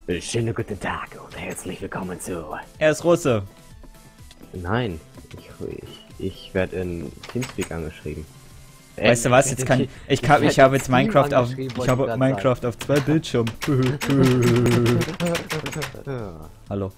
Schönen guten Tag und herzlich willkommen zu... Er ist Russe. Nein, ich werde in Teamspeak angeschrieben. Weißt du was? Jetzt kann ich habe jetzt Minecraft auf Minecraft auf 2 Bildschirmen. Hallo.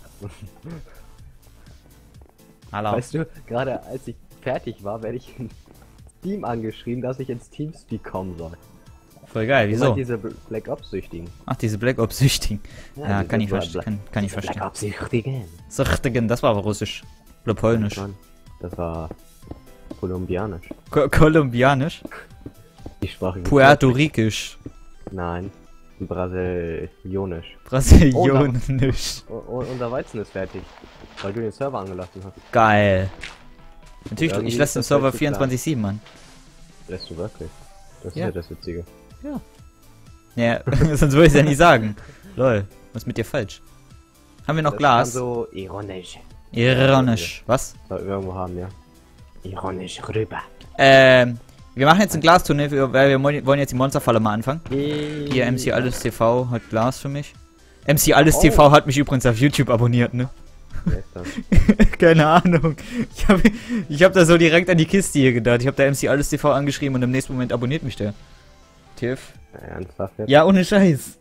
Hallo. Weißt du, gerade als ich fertig war, werde ich in Steam angeschrieben, dass ich ins Teamspeak kommen soll. Voll geil, wieso? Diese Black Ops-Süchtigen. Ach, diese Black Ops-Süchtigen. Ja, kann ich verstehen. Kann ich verstehen. Black Ops-Süchtigen. Süchtigen, das war aber russisch. Oder polnisch. Das war kolumbianisch. Kolumbianisch? Die Sprache. Puerto Rikisch. Nein, brasilianisch. Brasilianisch. Unser Weizen ist fertig, weil du den Server angelassen hast. Geil. Natürlich, Irgendwie ich lasse den ist das Server richtig 24/7 an. Lässt du wirklich? Das ist Ja. ja das Witzige. Ja. Ja, sonst würde ich es ja nicht sagen. Lol, was ist mit dir falsch? Haben wir noch Das Glas? kam so ironisch. Ironisch. Was? Soll wir irgendwo haben, ja. Ironisch rüber. Wir machen jetzt ein Glasturnier, weil wir wollen jetzt die Monsterfalle mal anfangen. Hier, MC Alles TV hat Glas für mich. MC Alles TV hat mich übrigens auf YouTube abonniert, ne? Wer ist das? Keine Ahnung. Ich hab da so direkt an die Kiste hier gedacht. Ich habe da MC Alles TV angeschrieben und im nächsten Moment abonniert mich der. Tiff. Ernsthaft jetzt? Ja, ohne Scheiß.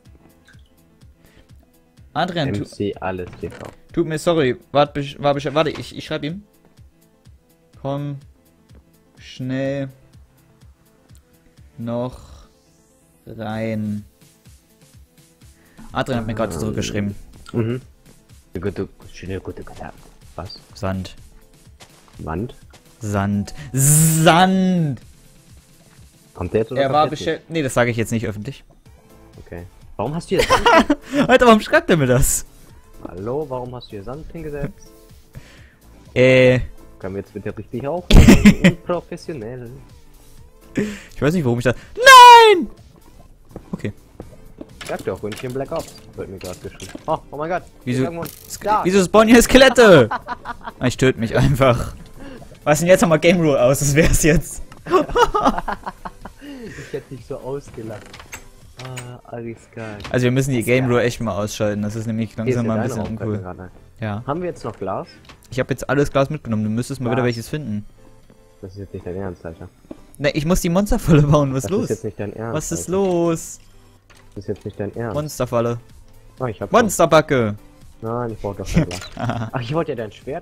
Adrian, MC Alles TV. tut mir sorry. Warte, ich schreibe ihm. Komm schnell noch rein. Adrian hat mir gerade zurückgeschrieben. Mhm. Schöne gute Tag. Was? Sand. Wand? Sand. Sand! Kommt der jetzt oder Er kommt war der jetzt beschäftigt. Nee, das sage ich jetzt nicht öffentlich. nicht? Okay. Warum hast du hier Alter, warum schreibt er mir das? Hallo, warum hast du hier Sand hingesetzt? Können wir jetzt bitte richtig aufnehmen? Unprofessionell. Ich weiß nicht, warum ich das. Nein! Okay. Sag doch, Ründchen Black Ops. Wird mir gerade geschrieben. Oh mein Gott. Wieso, Da. wieso spawnen hier Skelette? Ich töte mich einfach. Was denn jetzt? Haben wir Game Rule aus, das wär's jetzt. Ich hätte dich so ausgelacht. Alles geil. Also wir müssen die Game Rule echt mal ausschalten, das ist nämlich langsam mal ein bisschen uncool. Ja. Haben wir jetzt noch Glas? Ich habe jetzt alles Glas mitgenommen, du müsstest mal wieder welches finden. Das ist jetzt nicht dein Ernst, Alter. Ne, ich muss die Monsterfalle bauen, was ist Das los? ist jetzt nicht dein Ernst. Was ist Alter. los? Das ist jetzt nicht dein Ernst. Monsterfalle. Oh, ich hab Monsterbacke! Nein, ich brauch doch kein Glas. Ach, ich wollte ja dein Schwert.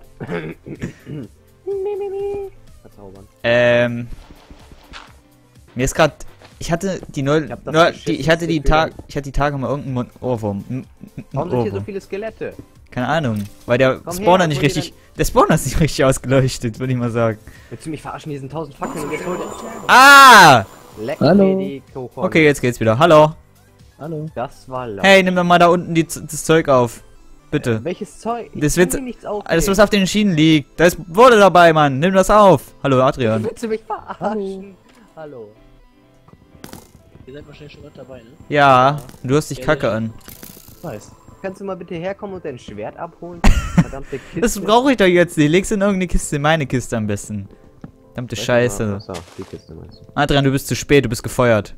Verzaubern. Mir ist gerade, ich hatte die ich hatte die Tage mal irgendeinen Ohrwurm. Warum sind hier so viele Skelette? Keine Ahnung, weil der Komm Spawner her, nicht hol dir richtig, der Spawner ist nicht richtig ausgeleuchtet, würde ich mal sagen. Willst du mich verarschen, hier sind 1000 Fackeln und jetzt holt er... Ah! Leck Hallo. mir die Kohorn. Okay, jetzt geht's wieder. Hallo. Hallo. Das war laut. Hey, nimm doch mal da unten das Zeug auf. Bitte. Welches Zeug? Das kann wird- mir nichts aufnehmen. Alles, was auf den Schienen liegt. Da ist Wurde dabei, Mann. Nimm das auf. Hallo, Adrian. Willst du mich verarschen? Hallo. Ihr seid wahrscheinlich schon mit dabei, ne? Ja, du hast dich kacke an. Weiß. Kannst du mal bitte herkommen und dein Schwert abholen? Verdammte Kiste. Das brauche ich doch jetzt nicht. Leg's in irgendeine Kiste, in meine Kiste am besten. Verdammte Scheiße. Achso, die Kiste meinst du. Adrian, du bist zu spät, du bist gefeuert.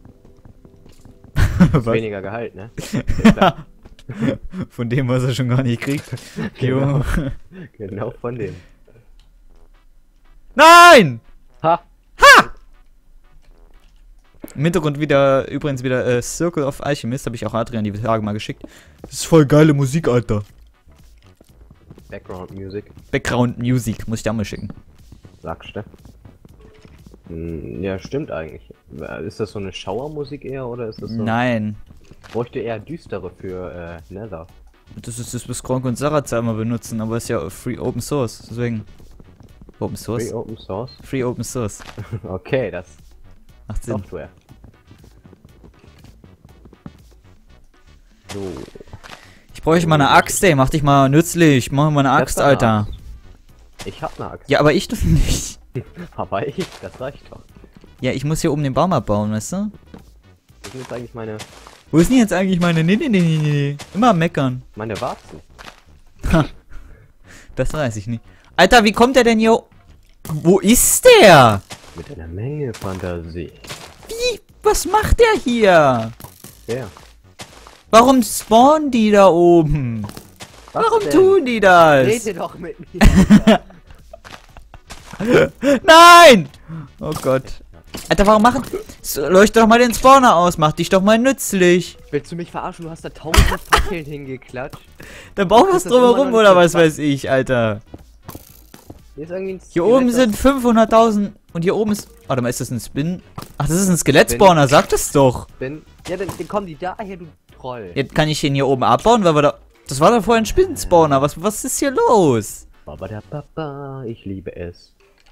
Was? Weniger Gehalt, ne? Von dem, was er schon gar nicht kriegt. Genau. Jo. Genau von dem. Nein! Ha! Im Hintergrund übrigens wieder Circle of Alchemist, habe ich auch Adrian die Tage mal geschickt. Das ist voll geile Musik, Alter. Background Music. Background Music, muss ich da mal schicken. Sagst du? Ja, stimmt eigentlich. Ist das so eine Schauermusik eher oder ist das so? Nein. Bräuchte eher düstere für Nether. Das ist das, was Gronk und Sarazar immer benutzen, aber ist ja Free Open Source, deswegen. Open Source? Free Open Source? Free Open Source. Okay, das Macht Sinn. Software. So. Ich bräuchte mal eine Axt, ey. Mach dich mal nützlich. Mach mal eine Axt, Alter. Ich hab eine Axt. Ja, aber ich doch nicht. Aber ich, das reicht doch. Ja, ich muss hier oben den Baum abbauen, weißt du? Das sind jetzt eigentlich meine Wo ist denn jetzt eigentlich meine... Nee. Immer am meckern. Warzen. Das weiß ich nicht. Alter, wie kommt der denn hier... Wo ist der? Mit einer Menge Fantasie. Wie? Was macht der hier? Der. Warum spawnen die da oben? Was Warum denn? tun die das? Rede doch mit mir. Nein! Oh Gott. Alter, warum machen... Leuchte doch mal den Spawner aus, mach dich doch mal nützlich. Willst du mich verarschen? Du hast da 1000 Fackeln hingeklatscht. Dann bauen wir es Das ist immer drumherum noch oder nicht was weiß ich, Alter. Hier, ist irgendwie ein Hier oben Skelett, sind 500.000 und hier oben ist... Warte mal, ist das ein Spin? Ach, das ist ein Skelett-Spawner, sag das doch. Ja, dann kommen die daher, du Troll. Jetzt kann ich den hier oben abbauen, weil wir da... Das war doch vorher ein Spinnenspawner. Was ist hier los? Babadababa, ich liebe es.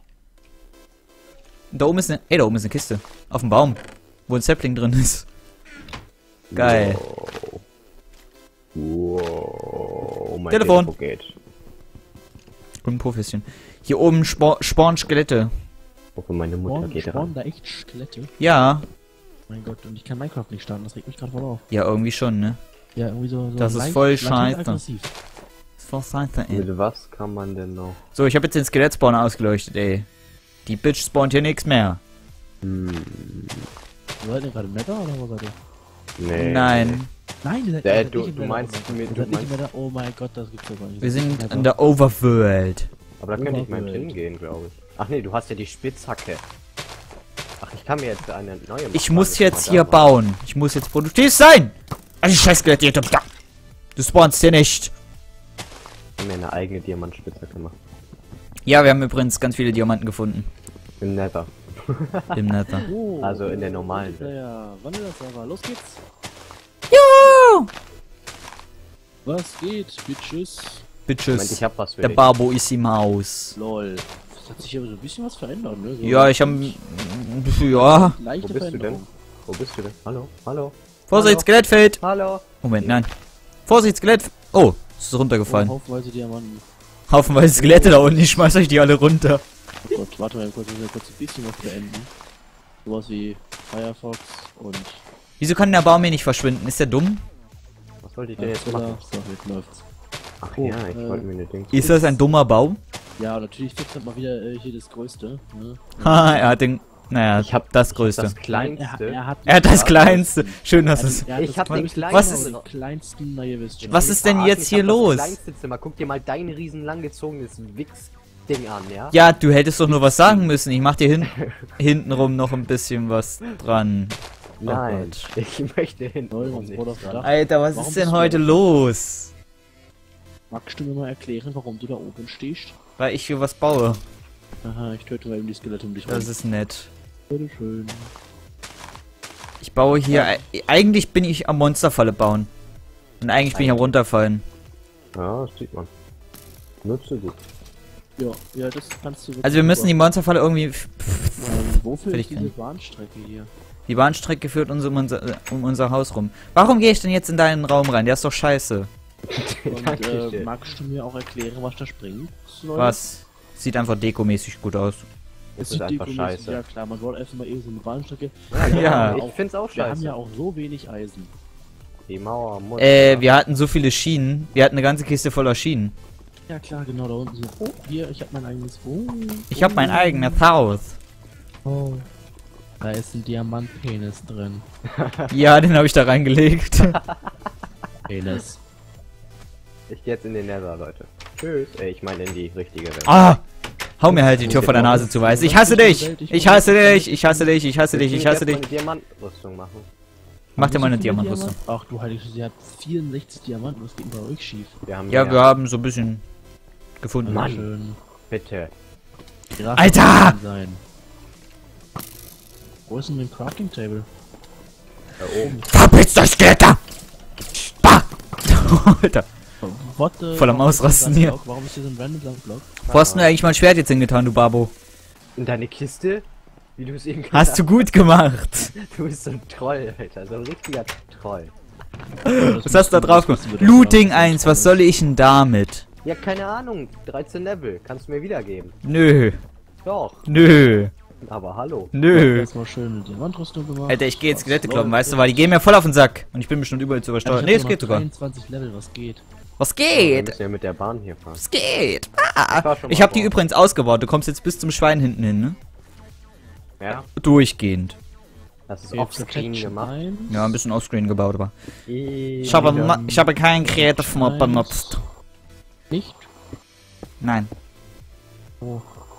Da oben ist eine... Ey, da oben ist eine Kiste. Auf dem Baum. Wo ein Sapling drin ist. Geil. Wow, mein Telefon. Telefon geht. Unprofessionell. Hier oben spawnen Skelette. Wofür meine Mutter geht spawnen ran. da echt Skelette? Ja. Mein Gott, und ich kann Minecraft nicht starten, das regt mich gerade voll auf. Ja, irgendwie schon, ne? Ja, irgendwie so Das ist leicht- voll leicht scheiße. aggressiv. Das ist voll scheiße, ey. Mit was kann man denn noch? So, ich habe jetzt den Skelett-Spawner ausgeleuchtet, ey. Die Bitch spawnt hier nichts mehr. Seid ihr gerade im Nether oder wo seid ihr? Nee. Nein. Nein, ihr seid, Du nicht im Nether, meinst oh mein mit- Gott. du Ihr seid nicht im meinst- Nether, oh mein Gott, das gibt's doch gar nicht. Wir Das ist sind Nether. in der Overworld. Aber da könnte ich mal Overworld. hingehen, glaube ich. Ach nee, du hast ja die Spitzhacke. Ach, ich kann mir jetzt eine neue machen. Ich muss weil jetzt ich hier mal da war. bauen. Ich muss jetzt produktiv sein. Ah, die scheiß Skelette, da. Du spawnst hier nicht. Ich hab mir eine eigene Diamantspitzhacke gemacht. Ja, wir haben übrigens ganz viele Diamanten gefunden. Im Nether. Im Nether. Oh, Also in der normalen Welt. Ja, wann ist das aber? Los geht's. Jo! Was geht, Bitches? Moment, Bitches. ich hab was für Der dich. Barbo ist die Maus. Lol. Das hat sich hier so ein bisschen was verändert, ne? So Ja, ich hab... Ja. leichte Wo bist du denn? Veränderung. Wo bist du denn? Hallo? Hallo? Vorsicht, Skelettfeld. Hallo? Moment, nein. Vorsicht, Skelett. Oh, es ist runtergefallen. Oh, haufenweise Diamanten. Haufenweise Skelette da unten. Ich schmeiß euch die alle runter. Oh Gott, warte mal kurz, ich muss ja kurz ein bisschen was beenden. Sowas wie Firefox und... Wieso kann der Baum hier nicht verschwinden? Ist der dumm? Was wollte ich denn jetzt machen? So, jetzt läuft's. Ach Oh, ja, ich wollte mir eine Ding. Ist das ein dummer Baum? Ja, natürlich fix hat mal wieder hier das Größte. Ne? Haha, er hat den... Naja, Ich hab das Größte. Das kleinste. Er hat Er hat das Kleinste. Schön, dass es... er hat Ich das hab den größte kleinsten. Zimmer, den kleinsten, na ihr wisst schon. Was ist denn Verarschen, jetzt ich hier hab das los? kleinste Zimmer. Guck dir mal dein riesen langgezogenes Wix-Ding an, ja? Ja, du hättest doch nur was sagen müssen. Ich mach dir hintenrum noch ein bisschen was dran. Nein, Gott. ich möchte hin. Toll, uns wurde das gedacht. Alter, was Warum ist denn bist du heute da? los? Magst du mir mal erklären, warum du da oben stehst? Weil ich hier was baue. Aha, ich töte mal eben die Skelette um dich rum. Das ist nett. Bitteschön. Ich baue hier... Eigentlich bin ich am Monsterfalle bauen. Und eigentlich bin ich am runterfallen. Ja, das sieht man. Nutze gut. Ja, ja, das kannst du wirklich Also wir müssen die super. Monsterfalle irgendwie... Wofür Fertig ist diese kriegen. Bahnstrecke hier? Die Bahnstrecke führt uns um unser Haus rum. Warum gehe ich denn jetzt in deinen Raum rein? Der ist doch scheiße. Und Dankeschön. magst du mir auch erklären, was da springt? Was? Sieht einfach dekomäßig gut aus. Das Sieht ist einfach dekomäßig- scheiße. Ja klar, man soll einfach mal eben so eine Bahnstrecke. Ja. Ich find's auch Wir haben scheiße. ja auch so wenig Eisen. Die Mauer muss. Wir hatten so viele Schienen. Wir hatten eine ganze Kiste voller Schienen. Ja klar, genau da unten so. Oh, hier, ich habe mein eigenes. Oh, Ich habe mein eigenes Haus. Oh. Da ist ein Diamantpenis drin. Ja, den habe ich da reingelegt. Penis. Ich geh jetzt in den Nether, Leute. Tschüss. Ich meine in die richtige Welt. Ah! Hau mir halt die Tür vor der Nase zu, weiß. Ich hasse dich! Ich hasse dich! Ich hasse dich! Ich hasse dich! Ich hasse dich! Eine Diamantrüstung machen. Mach dir mal eine Wie viele Diamantrüstung. Ach du heilige Scheiße, ihr habt 64 Diamanten, was geht denn bei euch schief? Wir haben Ja, mehr. wir haben so ein bisschen gefunden. Mann. Schön. Bitte. Krass, Alter! muss sein. Wo ist denn mein Crafting Table? Da oben. Verpitzt euch, Skelette! Bah! Alter. What Voll am warum ist Ausrasten hier so ein hier. Block? Warum ist hier so ein random Block? Wo hast du denn eigentlich mein Schwert jetzt hingetan, du Babo? In deine Kiste? Wie du es eben Hast du gut gemacht. Du bist so ein Troll, Alter. So ein richtiger Troll. Was hast du da drauf gemacht? Looting 1, was soll ich denn damit? Ja, keine Ahnung. 13 Level. Kannst du mir wiedergeben. Nö. Doch. Nö. Aber hallo. Nö. Erstmal schön eine Diamantrüstung gemacht. Alter, ich gehe jetzt Skelette kloppen, weißt du, weil die gehen mir voll auf den Sack. Und ich bin bestimmt überall zu übersteuern. Nee, es geht sogar. 23 Level, was geht? Was Wir geht? müssen ja mit der Bahn hier fahren. Was geht? Ich war schon Ich mal habe die vor. übrigens ausgebaut. Du kommst jetzt bis zum Schwein hinten hin, ne? Ja. Durchgehend. Das ist offscreen gemacht. Ja, ein bisschen offscreen gebaut, aber. Ich Ich habe keinen Creative Mod benutzt. Nicht? Nein. Oh.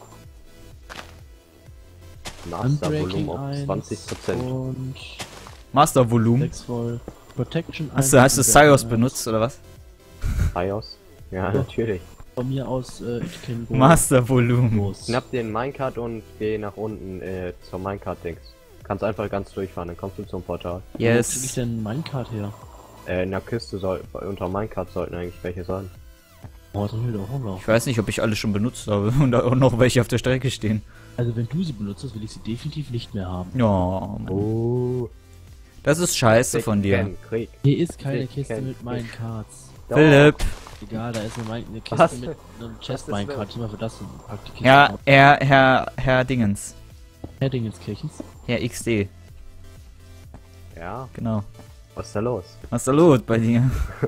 Mastervolumen auf 20%. Und Mastervolumen. 6 Volt. Protection Hast du Unbreaking Cyrus 1. benutzt, oder was? BIOS? Ja, natürlich. Von mir aus, ich kenne Mastervolumen. Schnapp den Minecart und geh nach unten zur Minecart-Dings. Kannst einfach ganz durchfahren, dann kommst du zum Portal. Wo krieg ich Yes. denn Minecart her? In der Kiste unter Minecart sollten eigentlich welche sein. Oh, dann will der Hunger. Ich weiß nicht, ob ich alle schon benutzt habe und auch noch welche auf der Strecke stehen. Also wenn du sie benutzt, will ich sie definitiv nicht mehr haben. Ja, Mann. Oh. Das ist scheiße von dir. Krieg. Hier ist keine Ich Kiste kenn mit Minecarts. Doch. Philipp. Egal, da ist eine Kiste Was? mit einem Chest ist Minecart. Ich mach für das die Kiste Ja, ab. Herr Dingens. Dingenskirchens. Herr XD. Ja, Genau. was ist da los? Was ist da los bei dir? So,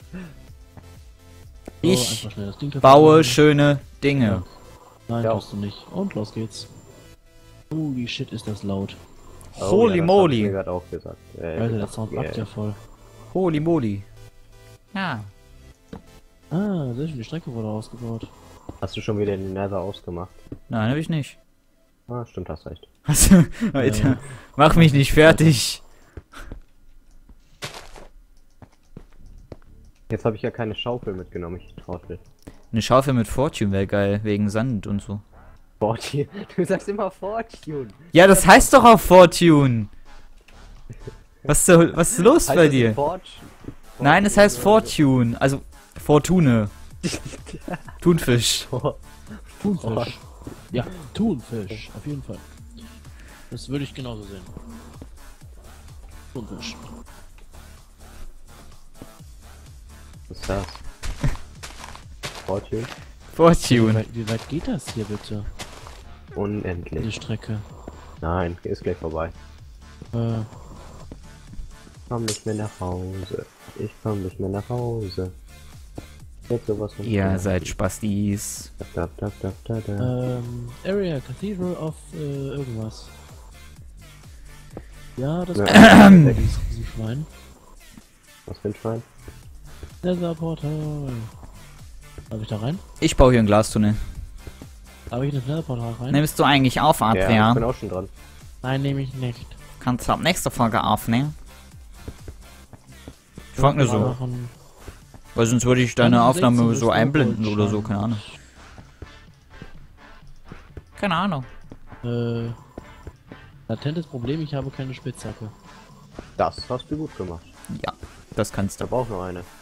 Ich einfach schnell das Ding kaputt baue machen. schöne Dinge. Nein, Ja. tust du nicht. Und los geht's. Holy shit, ist das laut. Holy das moly. hab ich mir grad auch gesagt. Alter, der Sound backt ja voll. Holy moly. Ja. Ah, sehr schön, die Strecke wurde ausgebaut. Hast du schon wieder den Nether ausgemacht? Nein, hab ich nicht. Ah, stimmt, hast recht. Also, Alter, mach mich nicht fertig. Jetzt habe ich ja keine Schaufel mitgenommen, ich Trottel. Eine Schaufel mit Fortune wäre geil, wegen Sand und so. Fortune. Du sagst immer Fortune. Ja, das heißt doch auch Fortune. Was ist los bei Heißt das dir? Fortune? Nein, es heißt Fortune. Also, Fortune. Thunfisch. Thunfisch. Ja, Thunfisch, auf jeden Fall. Das würde ich genauso sehen. Thunfisch. Was ist das? Fortune? Fortune. Wie weit geht das hier bitte? Die Unendlich. Strecke. Nein, ist gleich vorbei. Komm nicht mehr nach Hause. Ich komm nicht mehr nach Hause. Jetzt sowas von Ihr seid Spastis. Da, da, da, da, da. Area Cathedral of irgendwas. Ja, das Ja. ist ein Schwein. Was für ein Schwein? Nether Portal. Darf ich da rein? Ich baue hier ein Glastunnel. Darf ich in das Nether Portal rein? Nimmst du eigentlich auf, Ja, ich Adrian? bin auch schon dran. Nein, nehme ich nicht. Kannst du ab nächster Folge aufnehmen? Ich frag nur so. Machen. Weil sonst würde ich deine Aufnahme 16 so ist einblenden Deutschland. oder so, keine Ahnung. Keine Ahnung. Latentes Problem, ich habe keine Spitzhacke. Das hast du gut gemacht. Ja, das kannst Da du. braucht noch eine.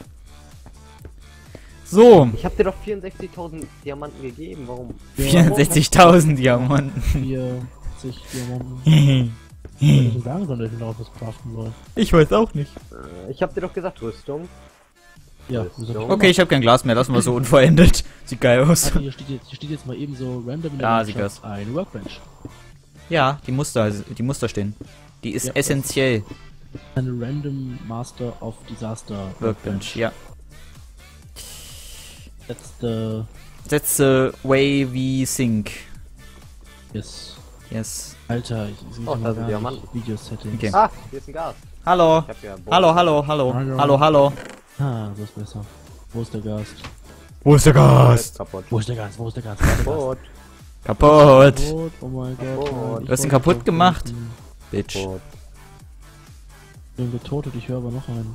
So, Ich hab dir doch 64.000 Diamanten gegeben, warum? 64.000 Diamanten. 40 Diamanten. Ich hätte sagen sollen, dass ich darauf was craften soll. Ich weiß auch nicht. Ich hab dir doch gesagt, Rüstung. Ja, Das das ist hab ich so. Okay, ich habe kein Glas mehr, lassen wir so unvollendet. Sieht geil aus. gemacht. Hier steht jetzt mal eben so random in der Ja, Landschaft sieht eine Workbench. Ja, die Muster stehen. Die ist Ja. essentiell. Eine random Master of Disaster Workbench, ja. That's the... That's the way we think. Yes. Yes. Alter, ich sehe Oh, da mal sind gar Diamanten. nicht Video-Settings. Okay. Ah, hier ist ein Gas. Hallo. Ich hab ja Hallo, hallo, hallo. Hallo. Hallo, hallo. Ah, so ist besser. Wo ist der Gast? Wo ist der Gast? Kaputt. Wo ist der Gast? Wo ist der Gast? Wo ist der Gast? Kaputt. Kaputt. Kaputt. Oh mein Gott. Kaputt. nein, ich Du hast ihn wollte kaputt doch gemacht. töten. Bitch. Kaputt. Ich bin getotet, ich höre aber noch einen.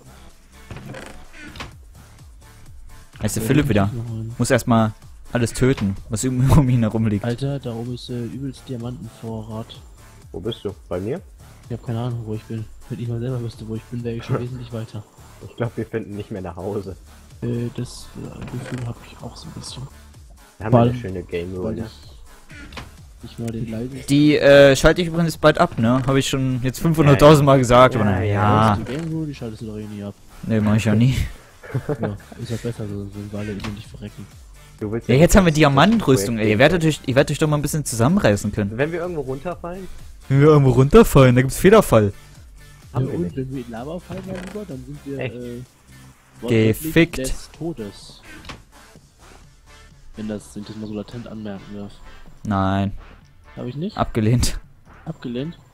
Da ist der Philipp wieder. Noch einen. Muss erstmal alles töten, was um ihn herum liegt. Alter, da oben ist übelst Diamantenvorrat. Wo bist du? Bei mir? Ich habe keine Ahnung, wo ich bin. Wenn ich mal selber wüsste, wo ich bin, wäre ich schon wesentlich weiter. Ich glaube, wir finden nicht mehr nach Hause. Das Gefühl habe ich auch so ein bisschen. Wir haben Vor ja eine allem, schöne Game Rule, Weil ne? ich mal den leisen... Die schalte ich übrigens bald ab, ne? Habe ich schon jetzt 500.000 Mal gesagt, aber Ja, naja. Die Game Rule, die schaltest du doch eh nie ab. Ne, mach ich ja nie. Ja, ist halt besser, so sind wir alle nicht verrecken. Du willst Ja, jetzt haben wir das Diamantrüstung, ey. Projekt Ihr werdet euch doch mal ein bisschen zusammenreißen können. Wenn wir irgendwo runterfallen, Wenn wir irgendwo runterfallen, da gibt's Federfall. haben Ja, wir und nicht. wenn wir in Lava fallen, mein Gott, dann sind wir Echt? Gefickt. des Todes. Wenn das mal so latent anmerken darf. Nein, Habe ich nicht? abgelehnt. Abgelehnt?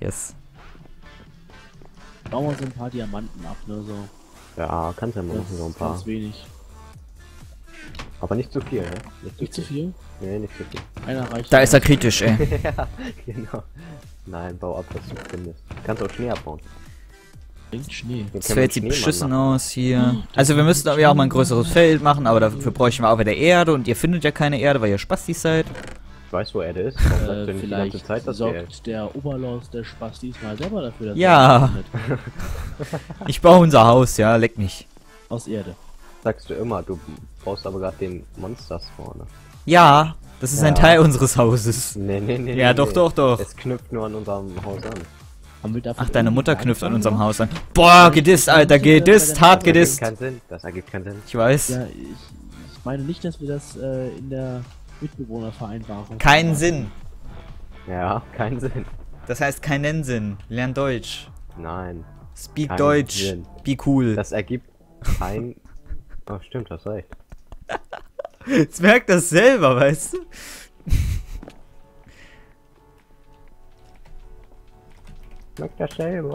Yes. Bauen wir so ein paar Diamanten ab, ne? So. Ja, kannst ja mal noch so ein paar. Ganz wenig. Aber nicht zu viel, ne? Nicht zu viel? Nee, nicht zu viel. Einer reicht. Da ist er kritisch, ey. Ja, genau. Nein, bau ab, was du findest. Du kannst auch Schnee abbauen. Bringt Schnee. Das sieht jetzt beschissen aus hier. Also wir müssten aber ja auch mal ein größeres Feld machen, aber dafür bräuchten wir auch wieder Erde und ihr findet ja keine Erde, weil ihr Spastis seid. Ich weiß, wo Erde ist. Warum sagst du nicht die Vielleicht ganze Zeit, dass sorgt der Oberlaus der Spastis mal selber dafür, dass Ja. er findet. Ich baue unser Haus, ja, leck mich. Aus Erde. sagst du immer, du brauchst aber gerade den Monsters vorne. Ja, das ist ein Teil unseres Hauses. Nee. Ja, doch, doch, doch. Es knüpft nur an unserem Haus an. Haben wir dafür Ach, deine Mutter irgendwie knüpft an angefangen? unserem Haus an. Boah, gedisst, Alter, gedisst, hart Das ergibt gedisst. keinen Sinn. Das ergibt keinen Sinn. Ich weiß. Ja, ich meine nicht, dass wir das in der Mitbewohnervereinbarung. Keinen Sinn. Ja, keinen Sinn. Das heißt keinen Sinn. Lern Deutsch. Nein. Speak Keinen Deutsch. Sinn. Be cool. Das ergibt kein... Oh, stimmt, hast recht. Jetzt merkt das selber, weißt du? Merkt das selber.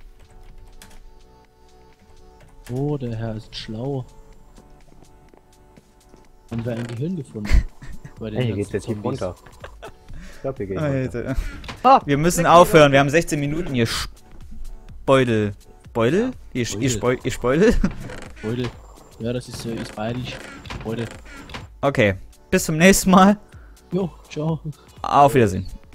Oh, der Herr ist schlau. Haben wir ein Gehirn gefunden? Bei den Ey, hier geht's ganzen jetzt tief Zombies. runter. Ich glaub, hier geht's runter. Alter. Wir müssen aufhören. Wir haben 16 Minuten, ihr Speudel. Beudel? Ihr Speudel? Beudel. Ja, das ist bayerisch. Beudel. Okay. Bis zum nächsten Mal. Jo, ciao. Auf Wiedersehen.